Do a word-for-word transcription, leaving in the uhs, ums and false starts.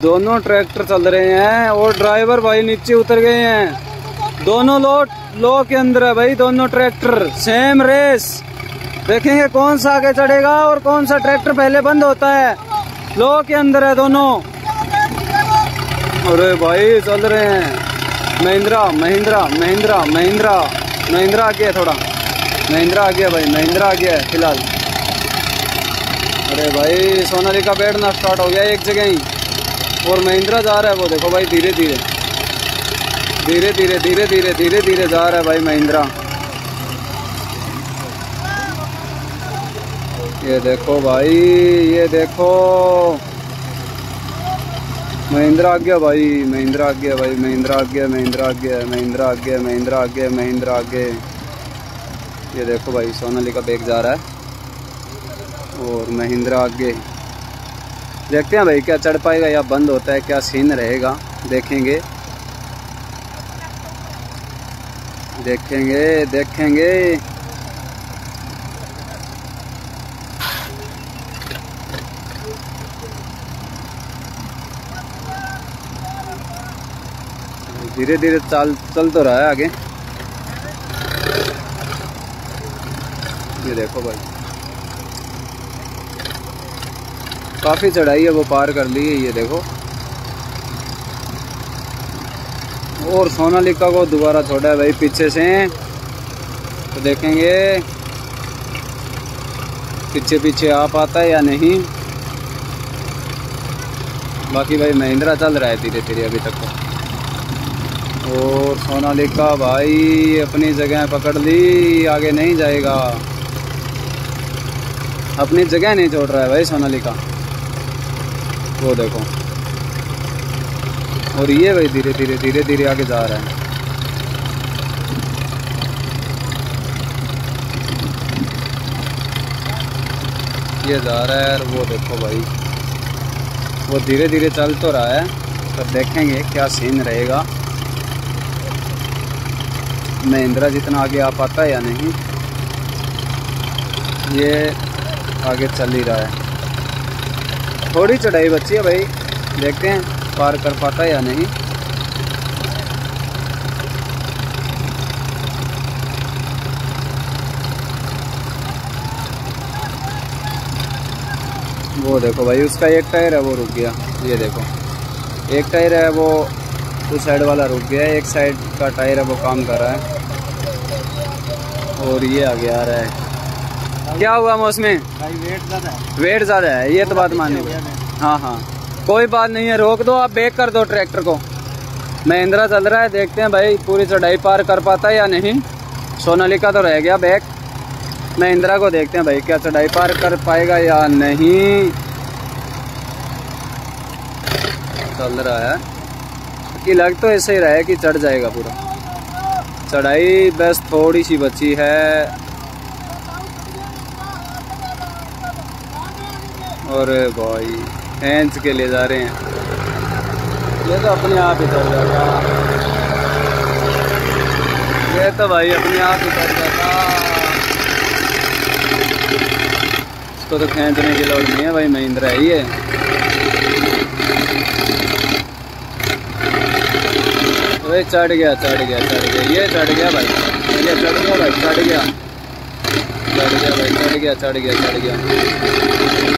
दोनों ट्रैक्टर चल रहे हैं और ड्राइवर भाई नीचे उतर गए हैं। दोनों लो लो के अंदर है भाई, दोनों ट्रैक्टर सेम रेस। देखेंगे कौन सा आगे चढ़ेगा और कौन सा ट्रैक्टर पहले बंद होता है। लो के अंदर है दोनों। अरे भाई चल रहे हैं। महिंद्रा महिंद्रा महिंद्रा महिंद्रा महिंद्रा आ गया, थोड़ा महिंद्रा आ गया भाई, महिंद्रा आ गया है फिलहाल। अरे भाई सोनालिका बैठना स्टार्ट हो गया एक जगह ही, और महिंद्रा जा रहा है वो देखो भाई, धीरे धीरे धीरे धीरे धीरे धीरे धीरे धीरे जा रहा है भाई महिंद्रा। ये देखो भाई, ये देखो महिंद्रा आ गया भाई, महिंद्रा आ गया भाई, महिंद्रा आ गया, महिंद्रा आ गया, महिंद्रा आ गया, महिंद्रा आ गया, महिंद्रा आ गया। ये देखो भाई सोनालिका बैग जा रहा है और महिंद्रा आगे। देखते हैं भाई क्या चढ़ पाएगा या बंद होता है, क्या सीन रहेगा, देखेंगे देखेंगे देखेंगे। धीरे धीरे चल चल तो रहा है आगे। ये देखो भाई काफी चढ़ाई है, वो पार कर ली है। ये देखो, और सोनालिका को दोबारा छोड़ा है भाई पीछे से, तो देखेंगे पीछे पीछे आ पाता है या नहीं। बाकी भाई महिंद्रा चल रहा है धीरे धीरे अभी तक तो। और सोनालिका भाई अपनी जगह पकड़ ली, आगे नहीं जाएगा, अपनी जगह नहीं छोड़ रहा है भाई सोनालिका, वो देखो। और ये भाई धीरे धीरे धीरे धीरे आगे जा रहा है। ये जा रहा है, और वो देखो भाई वो धीरे धीरे चल तो रहा है, तो देखेंगे क्या सीन रहेगा, महिंद्रा जितना आगे आ पाता है या नहीं। ये आगे चल ही रहा है, थोड़ी चढ़ाई बची है भाई, देखते हैं पार कर पाता है या नहीं। वो देखो भाई उसका एक टायर है वो रुक गया। ये देखो एक टायर है वो उस साइड वाला रुक गया, एक साइड का टायर है वो काम कर रहा है, और ये आगे आ रहा है। क्या हुआ मौसमी भाई, वेट ज़्यादा है, वेट ज़्यादा है, ये तो बात माननी है। हाँ हाँ कोई बात नहीं है, रोक दो आप, बैक कर दो ट्रैक्टर को। महिंद्रा चल रहा है, देखते हैं भाई पूरी चढ़ाई पार कर पाता है या नहीं। सोनालिका तो रह गया बैक, महिंद्रा को देखते हैं भाई क्या चढ़ाई पार कर पाएगा या नहीं। चल रहा है कि लग तो ऐसे ही रहा है कि चढ़ जाएगा पूरा, चढ़ाई बस थोड़ी सी बची है। और भाई खींच के ले जा रहे हैं, ये तो अपने आप ही चढ़ जाता, ये तो भाई अपने आप ही चढ़ जाता, इसको तो खींचने की लोड़ नहीं है भाई, महिंद्रा है ये। वही चढ़ गया चढ़ गया चढ़ गया, ये चढ़ गया भाई, ये चढ़ गया भाई, चढ़ गया चढ़ गया भाई, चढ़ गया चढ़ गया चढ़ गया।